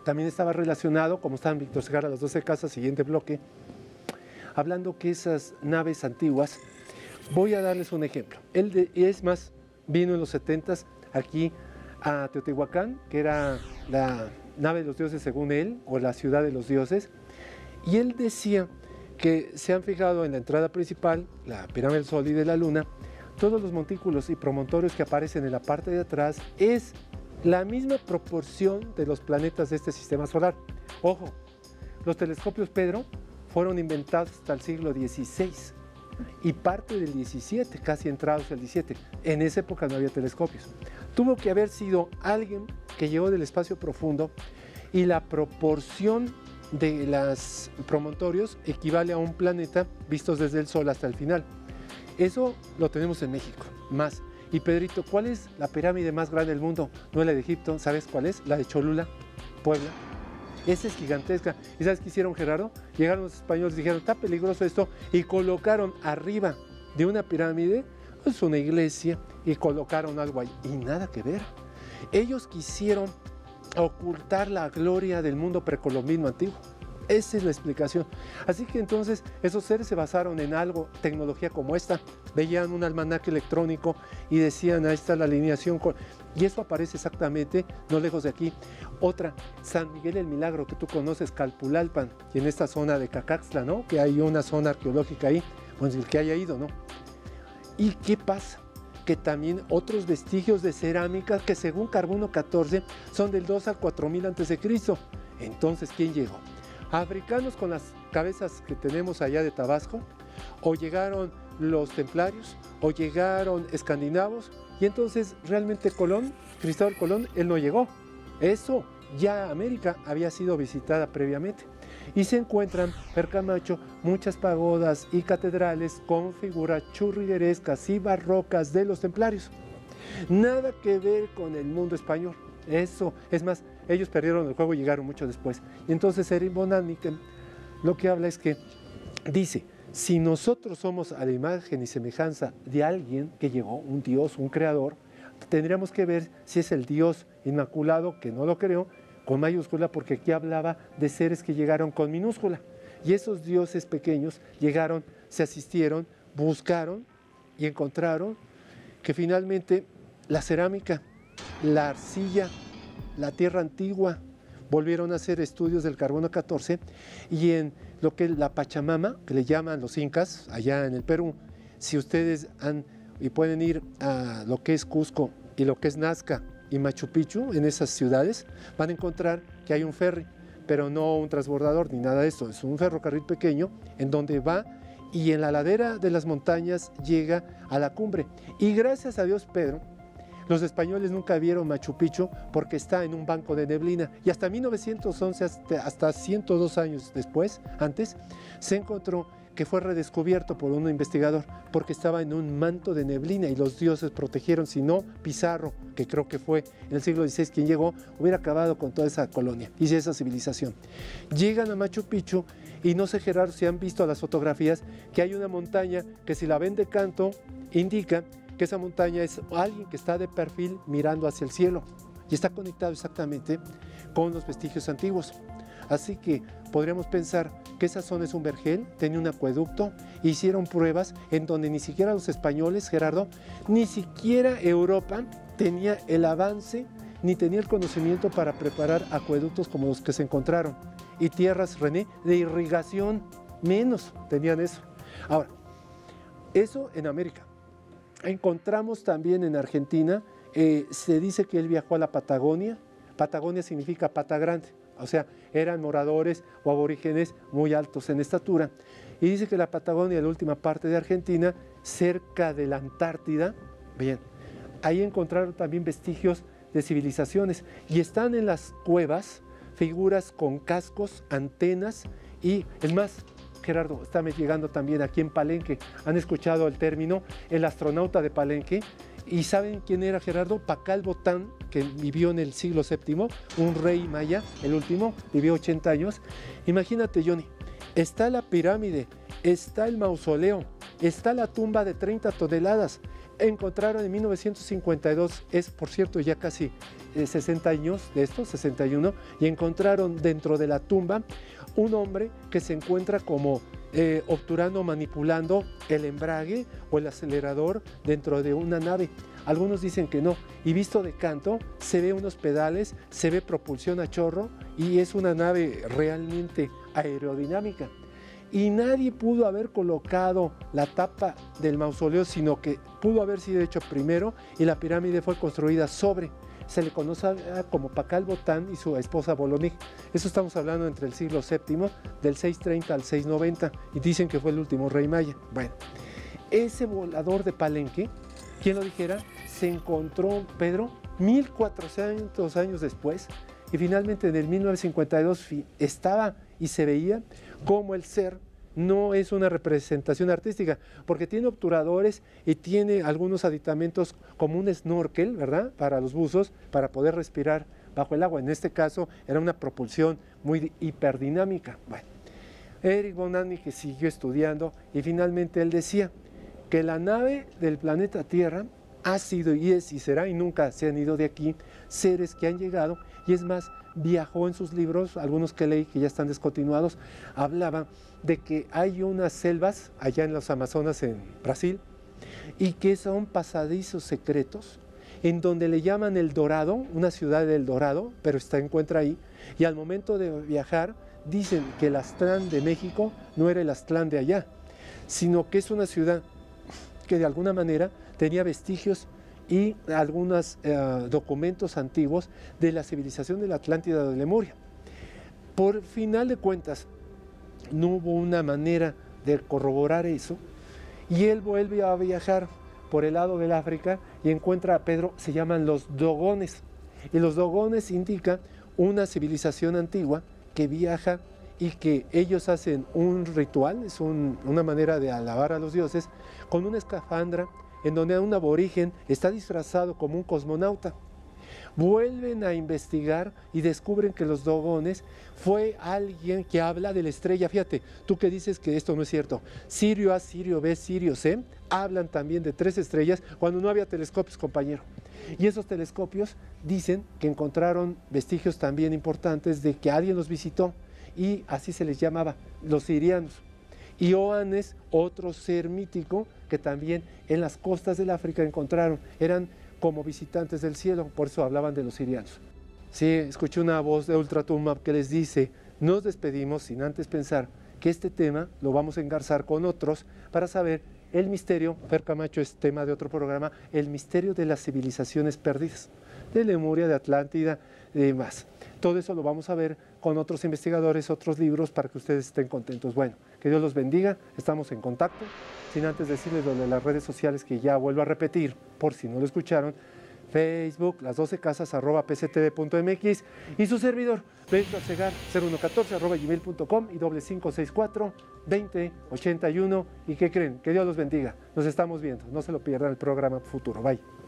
también estaba relacionado, como está en Víctor Segarra, las 12 casas, siguiente bloque, hablando que esas naves antiguas, voy a darles un ejemplo. Es más, vino en los 70s aquí a Teotihuacán, que era la nave de los dioses según él, o la ciudad de los dioses, y él decía que se han fijado en la entrada principal, la pirámide del Sol y de la Luna, todos los montículos y promontorios que aparecen en la parte de atrás es la misma proporción de los planetas de este sistema solar. Ojo, los telescopios Pedro fueron inventados hasta el siglo XVI y parte del XVII, casi entrados al XVII. En esa época no había telescopios. Tuvo que haber sido alguien que llegó del espacio profundo y la proporción de los promontorios equivale a un planeta vistos desde el Sol hasta el final. Eso lo tenemos en México, más. Y Pedrito, ¿cuál es la pirámide más grande del mundo? No es la de Egipto, ¿sabes cuál es? La de Cholula, Puebla. Esa es gigantesca. ¿Y sabes qué hicieron, Gerardo? Llegaron los españoles y dijeron, está peligroso esto, y colocaron arriba de una pirámide, pues una iglesia, y colocaron algo ahí. Y nada que ver. Ellos quisieron ocultar la gloria del mundo precolombino antiguo. Esa es la explicación. Así que entonces esos seres se basaron en algo, tecnología como esta. Veían un almanaque electrónico y decían, ahí está la alineación. Y eso aparece exactamente, no lejos de aquí. Otra, San Miguel el Milagro, que tú conoces, Calpulalpan, y en esta zona de Cacaxtla, ¿no? Que hay una zona arqueológica ahí, pues el que haya ido, ¿no? ¿Y qué pasa? Que también otros vestigios de cerámica que según Carbono 14 son del 2 al 4000 a.C. Entonces, ¿quién llegó? ¿Africanos con las cabezas que tenemos allá de Tabasco? ¿O llegaron los templarios? ¿O llegaron escandinavos? Y entonces realmente Colón, Cristóbal Colón, él no llegó. Eso, ya América había sido visitada previamente. Y se encuentran, per Camacho, muchas pagodas y catedrales con figuras churriguerescas y barrocas de los templarios. Nada que ver con el mundo español. Eso, es más, ellos perdieron el juego y llegaron mucho después. Y entonces Erin von Däniken lo que habla es que dice, si nosotros somos a la imagen y semejanza de alguien que llegó, un Dios, un creador, tendríamos que ver si es el Dios inmaculado, que no lo creó, con mayúscula, porque aquí hablaba de seres que llegaron con minúscula. Y esos dioses pequeños llegaron, se asistieron, buscaron y encontraron que finalmente la cerámica, la arcilla, la tierra antigua, volvieron a hacer estudios del carbono 14 y en lo que es la Pachamama, que le llaman los incas, allá en el Perú, si ustedes y pueden ir a lo que es Cusco y lo que es Nazca y Machu Picchu, en esas ciudades, van a encontrar que hay un ferry, pero no un transbordador ni nada de eso, es un ferrocarril pequeño en donde va y en la ladera de las montañas llega a la cumbre. Y gracias a Dios, Pedro, los españoles nunca vieron Machu Picchu porque está en un banco de neblina. Y hasta 1911, hasta 102 años después, antes, se encontró que fue redescubierto por un investigador porque estaba en un manto de neblina y los dioses protegieron, si no, Pizarro, que creo que fue en el siglo XVI quien llegó, hubiera acabado con toda esa colonia y esa civilización. Llegan a Machu Picchu y no sé, Gerardo, si han visto las fotografías, que hay una montaña que si la ven de canto, indica que esa montaña es alguien que está de perfil mirando hacia el cielo y está conectado exactamente con los vestigios antiguos. Así que podríamos pensar que esa zona es un vergel, tenía un acueducto, hicieron pruebas en donde ni siquiera los españoles, Gerardo, ni siquiera Europa tenía el avance ni tenía el conocimiento para preparar acueductos como los que se encontraron. Y tierras, René, de irrigación, menos tenían eso. Ahora, eso en América. Encontramos también en Argentina, se dice que él viajó a la Patagonia. Patagonia significa pata grande, o sea, eran moradores o aborígenes muy altos en estatura. Y dice que la Patagonia, la última parte de Argentina, cerca de la Antártida, bien, ahí encontraron también vestigios de civilizaciones y están en las cuevas figuras con cascos, antenas y, es más, Gerardo, está llegando también aquí en Palenque. ¿Han escuchado el término el astronauta de Palenque? ¿Y saben quién era, Gerardo? Pacal Botán, que vivió en el siglo VII, un rey maya, el último, vivió 80 años. Imagínate, Johnny, está la pirámide, está el mausoleo, está la tumba de 30 toneladas, encontraron en 1952, es por cierto ya casi 60 años de esto, 61, y encontraron dentro de la tumba un hombre que se encuentra como obturando, manipulando el embrague o el acelerador dentro de una nave. Algunos dicen que no, y visto de canto se ve unos pedales, se ve propulsión a chorro y es una nave realmente aerodinámica. Y nadie pudo haber colocado la tapa del mausoleo, sino que pudo haber sido hecho primero y la pirámide fue construida sobre. Se le conoce como Pakal Botán y su esposa Bolonig. Eso estamos hablando entre el siglo VII, del 630 al 690, y dicen que fue el último rey maya. Bueno, ese volador de Palenque, quien lo dijera, se encontró Pedro 1400 años después, y finalmente en el 1952 estaba y se veía como el ser no es una representación artística, porque tiene obturadores y tiene algunos aditamentos como un snorkel, ¿verdad?, para los buzos, para poder respirar bajo el agua. En este caso era una propulsión muy hiperdinamica. Bueno, Erich von Däniken siguió estudiando y finalmente él decía que la nave del planeta Tierra ha sido y es y será y nunca se han ido de aquí seres que han llegado, y es más, viajó en sus libros, algunos que leí que ya están descontinuados, hablaba de que hay unas selvas allá en los Amazonas en Brasil y que son pasadizos secretos en donde le llaman El Dorado, una ciudad del Dorado, pero se encuentra ahí, y al momento de viajar dicen que el Aztlán de México no era el Aztlán de allá, sino que es una ciudad que de alguna manera tenía vestigios y algunos documentos antiguos de la civilización de la Atlántida de Lemuria. Por final de cuentas, no hubo una manera de corroborar eso, y él vuelve a viajar por el lado del África y encuentra a Pedro, se llaman los Dogones, y los Dogones indican una civilización antigua que viaja y que ellos hacen un ritual, es una manera de alabar a los dioses, con una escafandra en donde un aborigen está disfrazado como un cosmonauta. Vuelven a investigar y descubren que los Dogones fue alguien que habla de la estrella. Fíjate, tú que dices que esto no es cierto. Sirio A, Sirio B, Sirio C, hablan también de 3 estrellas cuando no había telescopios, compañero. Y esos telescopios dicen que encontraron vestigios también importantes de que alguien los visitó, y así se les llamaba, los sirianos. Y Oannes, otro ser mítico que también en las costas del África encontraron, eran como visitantes del cielo, por eso hablaban de los sirianos. Sí, escuché una voz de Ultratumba que les dice: nos despedimos sin antes pensar que este tema lo vamos a engarzar con otros para saber el misterio. Fer Camacho es tema de otro programa, el misterio de las civilizaciones perdidas, de Lemuria, de Atlántida y demás. Todo eso lo vamos a ver con otros investigadores, otros libros, para que ustedes estén contentos. Bueno, que Dios los bendiga, estamos en contacto. Sin antes decirles lo de las redes sociales, que ya vuelvo a repetir, por si no lo escucharon: Facebook, las12casas, @pctv.mx, y su servidor, Benito Arcegar, 0114 @gmail.com y 5564-2081. ¿Y qué creen? Que Dios los bendiga. Nos estamos viendo, no se lo pierdan el programa futuro. Bye.